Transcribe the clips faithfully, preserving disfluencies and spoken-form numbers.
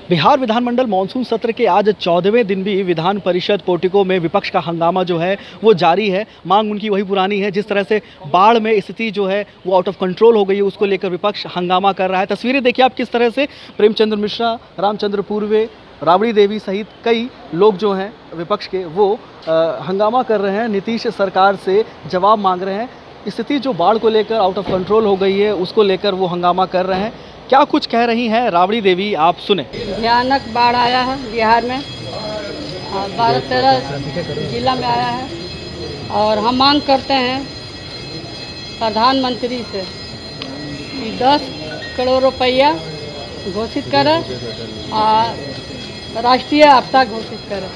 बिहार विधानमंडल मानसून सत्र के आज चौदहवें दिन भी विधान परिषद पोर्टिको में विपक्ष का हंगामा जो है वो जारी है। मांग उनकी वही पुरानी है। जिस तरह से बाढ़ में स्थिति जो है वो आउट ऑफ कंट्रोल हो गई है, उसको लेकर विपक्ष हंगामा कर रहा है। तस्वीरें देखिए आप किस तरह से प्रेमचंद्र मिश्रा, रामचंद्र पूर्वे, राबड़ी देवी सहित कई लोग जो हैं विपक्ष के वो आ, हंगामा कर रहे हैं, नीतीश सरकार से जवाब मांग रहे हैं। स्थिति जो बाढ़ को लेकर आउट ऑफ कंट्रोल हो गई है उसको लेकर वो हंगामा कर रहे हैं। क्या कुछ कह रही हैं राबड़ी देवी, आप सुने। भयानक बाढ़ आया है बिहार में, बारह तेरह जिला में आया है और हम मांग करते हैं प्रधानमंत्री से कि दस करोड़ रुपया घोषित करें और राष्ट्रीय आपदा घोषित करें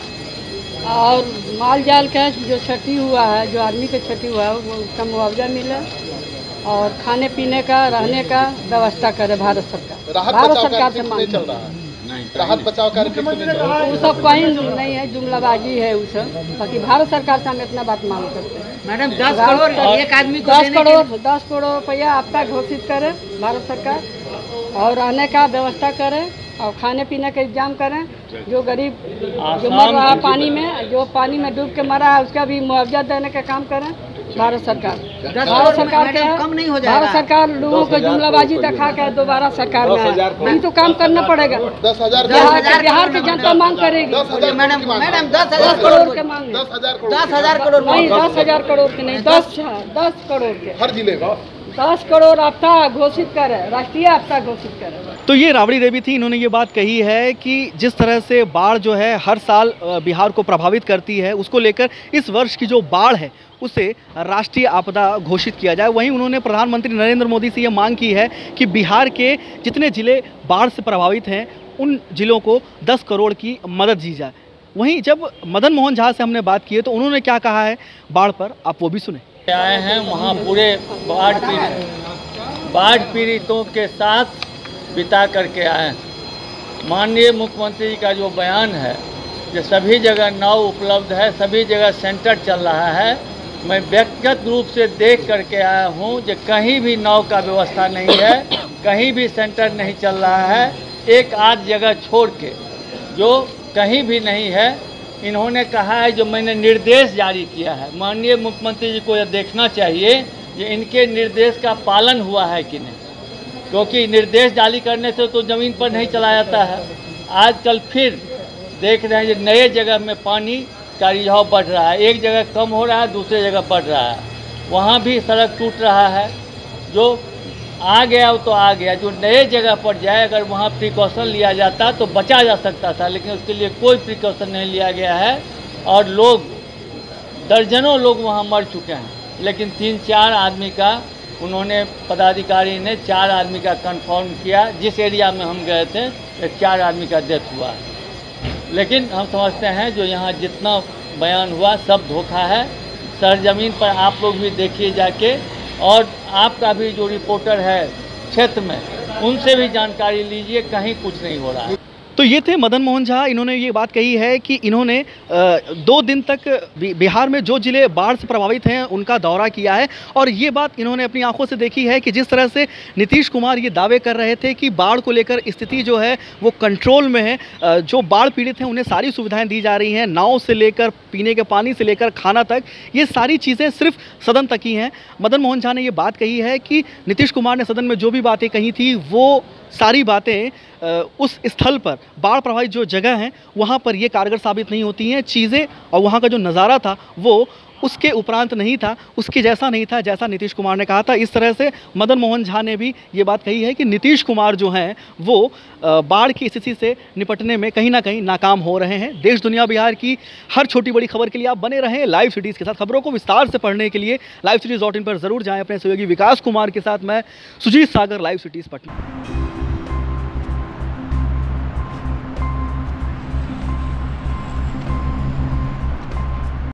और माल जाल का जो क्षति हुआ है, जो आदमी का क्षति हुआ है वो उसका मुआवजा मिले और खाने पीने का, रहने का व्यवस्था करे भारत सरकार। भारत सरकार से मांग चल रहा है, राहत बचाव कार्यक्रम वो सब कहीं नहीं है, जुमलाबाजी है वो सब। बाकी भारत सरकार से हम इतना बात मांग करते हैं मैडम, दस करोड़ एक आदमी को दस करोड़ दस करोड़ रुपया आपदा घोषित करे भारत सरकार और रहने का व्यवस्था करे और खाने पीने का इंतजाम करें। जो गरीब जो मर रहा है पानी में, जो पानी में डूब के मरा है उसका भी मुआवजा देने का काम करें भारत सरकार। भारत सरकार के कम नहीं हो जाएगा। भारत सरकार लोगों को जुमलाबाजी दिखा के दोबारा सरकार में नहीं तो काम करना पड़ेगा। दस हजार बिहार की जनता मांग करेगी। मैडम मैडम दस हजार करोड़ के मांग, दस हजार करोड़ नहीं, दस हजार करोड़ के नहीं, दस दस करोड़ के हर जिले में दस करोड़ आपदा घोषित करे, राष्ट्रीय आपदा घोषित करे। तो ये राबड़ी देवी थी, इन्होंने ये बात कही है कि जिस तरह से बाढ़ जो है हर साल बिहार को प्रभावित करती है, उसको लेकर इस वर्ष की जो बाढ़ है उसे राष्ट्रीय आपदा घोषित किया जाए। वहीं उन्होंने प्रधानमंत्री नरेंद्र मोदी से ये मांग की है कि बिहार के जितने ज़िले बाढ़ से प्रभावित हैं उन ज़िलों को दस करोड़ की मदद दी जाए। वहीं जब मदन मोहन झा से हमने बात की है तो उन्होंने क्या कहा है बाढ़ पर, आप वो भी सुने। आए हैं वहाँ पूरे बाढ़ पीड़ित बाढ़ पीड़ितों के साथ बिता करके आए हैं। माननीय मुख्यमंत्री जी का जो बयान है कि सभी जगह नाव उपलब्ध है, सभी जगह सेंटर चल रहा है, मैं व्यक्तिगत रूप से देख करके आया हूँ कि कहीं भी नाव का व्यवस्था नहीं है, कहीं भी सेंटर नहीं चल रहा है। एक आध जगह छोड़ के जो कहीं भी नहीं है। इन्होंने कहा है, जो मैंने निर्देश जारी किया है, माननीय मुख्यमंत्री जी को यह देखना चाहिए कि इनके निर्देश का पालन हुआ है कि नहीं, क्योंकि निर्देश जारी करने से तो ज़मीन पर नहीं चला जाता है। आजकल फिर देख रहे हैं कि नए जगह में पानी का रिझाव बढ़ रहा है, एक जगह कम हो रहा है, दूसरे जगह बढ़ रहा है। वहाँ भी सड़क टूट रहा है, जो आ गया वो तो आ गया, जो नए जगह पर जाए अगर वहाँ प्रिकॉशन लिया जाता तो बचा जा सकता था, लेकिन उसके लिए कोई प्रिकॉशन नहीं लिया गया है और लोग दर्जनों लोग वहाँ मर चुके हैं। लेकिन तीन चार आदमी का उन्होंने, पदाधिकारी ने चार आदमी का कंफर्म किया, जिस एरिया में हम गए थे एक चार आदमी का डेथ हुआ। लेकिन हम समझते हैं जो यहाँ जितना बयान हुआ सब धोखा है। सरजमीन पर आप लोग भी देखिए जाके, और आपका भी जो रिपोर्टर है क्षेत्र में उनसे भी जानकारी लीजिए, कहीं कुछ नहीं हो रहा है। तो ये थे मदन मोहन झा। इन्होंने ये बात कही है कि इन्होंने दो दिन तक बिहार में जो ज़िले बाढ़ से प्रभावित हैं उनका दौरा किया है और ये बात इन्होंने अपनी आंखों से देखी है कि जिस तरह से नीतीश कुमार ये दावे कर रहे थे कि बाढ़ को लेकर स्थिति जो है वो कंट्रोल में है, जो बाढ़ पीड़ित हैं उन्हें सारी सुविधाएं दी जा रही हैं, नाव से लेकर पीने के पानी से लेकर खाना तक, ये सारी चीज़ें सिर्फ सदन तक ही हैं। मदन मोहन झा ने ये बात कही है कि नीतीश कुमार ने सदन में जो भी बातें कही थी वो सारी बातें उस स्थल पर, बाढ़ प्रभावित जो जगह हैं वहाँ पर ये कारगर साबित नहीं होती हैं। चीज़ें और वहाँ का जो नज़ारा था वो उसके उपरांत नहीं था, उसके जैसा नहीं था जैसा नीतीश कुमार ने कहा था। इस तरह से मदन मोहन झा ने भी ये बात कही है कि नीतीश कुमार जो हैं वो बाढ़ की स्थिति से निपटने में कहीं ना कहीं नाकाम हो रहे हैं। देश दुनिया बिहार की हर छोटी बड़ी खबर के लिए आप बने रहें लाइव सिटीज़ के साथ। खबरों को विस्तार से पढ़ने के लिए लाइव सिटीज़ डॉट इन पर ज़रूर जाएँ। अपने सहयोगी विकास कुमार के साथ मैं सुजीत सागर, लाइव सिटीज़ पटना।